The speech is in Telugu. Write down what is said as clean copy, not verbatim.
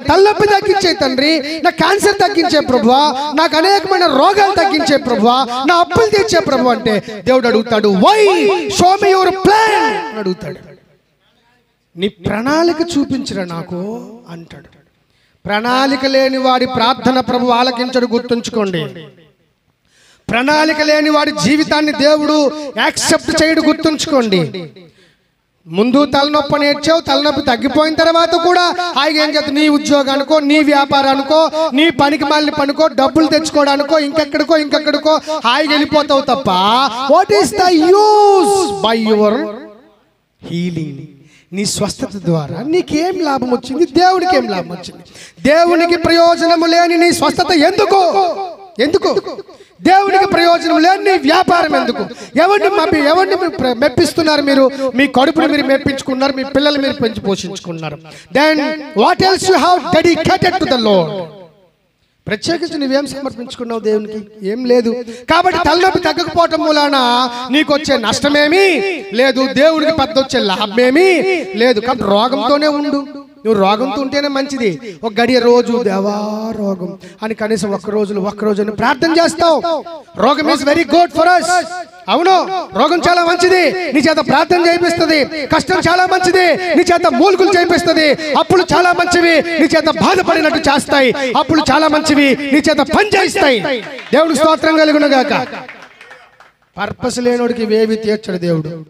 తలనొప్పి తగ్గించే తండ్రి, నా క్యాన్సర్ తగ్గించే ప్రభువా, నాకు అనేకమైన రోగాలు తగ్గించే ప్రభువా, నా అప్పులు తీర్చే ప్రభు అంటే దేవుడు అడుగుతాడు, why show me your plan అని అడుగుతాడు. నీ ప్రణాళిక చూపించరా నాకు అంటాడు. ప్రణాళిక లేని వాడి ప్రార్థన ప్రభు ఆలకించడు, గుర్తుంచుకోండి. ప్రణాళిక లేని వాడి జీవితాన్ని దేవుడు యాక్సెప్ట్ చేయడు, గుర్తుంచుకోండి. ముందు తలనొప్పి నేర్చావు, తలనొప్పి తగ్గిపోయిన తర్వాత కూడా హాయిగా ఏం చేస్తావు, నీ ఉద్యోగానికో, నీ వ్యాపారానికో, నీ పనికి మాలిన పనికో, డబ్బులు తెచ్చుకోవడానికో, ఇంకెక్కడికో హాయిగా వెళ్ళిపోతావు తప్ప what is the use by your healing? నీ స్వస్థత ద్వారా నీకేం లాభం వచ్చింది? దేవునికి ఏం లాభం వచ్చింది? దేవునికి ప్రయోజనము లేని నీ స్వస్థత ఎందుకు? దేవునికి ప్రయోజనం లేని నీ వ్యాపారం ఎందుకు? ఎవరిని మెప్పిస్తున్నారు మీరు? మీ కడుపుని మీరు మెప్పించుకున్నారు, మీ పిల్లలు మీరు పెంచి పోషించుకున్నారు. Then what else you have dedicated to the lord? ప్రత్యేకించి నువ్వేం సమర్పించుకున్నావు దేవునికి? ఏం లేదు. కాబట్టి తలనొప్పి తగ్గకపోవటం మూలాన నీకు వచ్చే నష్టమేమీ లేదు, దేవుడికి పెద్ద వచ్చే లాభమేమీ లేదు. కాబట్టి రోగంతోనే ఉండు. నువ్వు రోగంతో ఉంటేనే మంచిది. ఒక గడియ రోజు దేవా రోగం అని కనీసం ఒక్క రోజు ప్రార్థన చేస్తావు. రోగం is very good for us. అవును, రోగం చాలా మంచిది, నీ చేత ప్రార్థన చేయిస్తుంది. కష్టం చాలా మంచిది, నీ చేత మూలుగులు చేయిస్తుంది. అప్పులు చాలా మంచివి, నీ చేత బాధపడినట్టు చేస్తాయి. అప్పులు చాలా మంచివి, నీ చేత పని చేయిస్తాయి. దేవుడు స్తోత్రం కలుగును గాక. పర్పస్ లేనోడికి ఇవేవి తీర్చడు దేవుడు.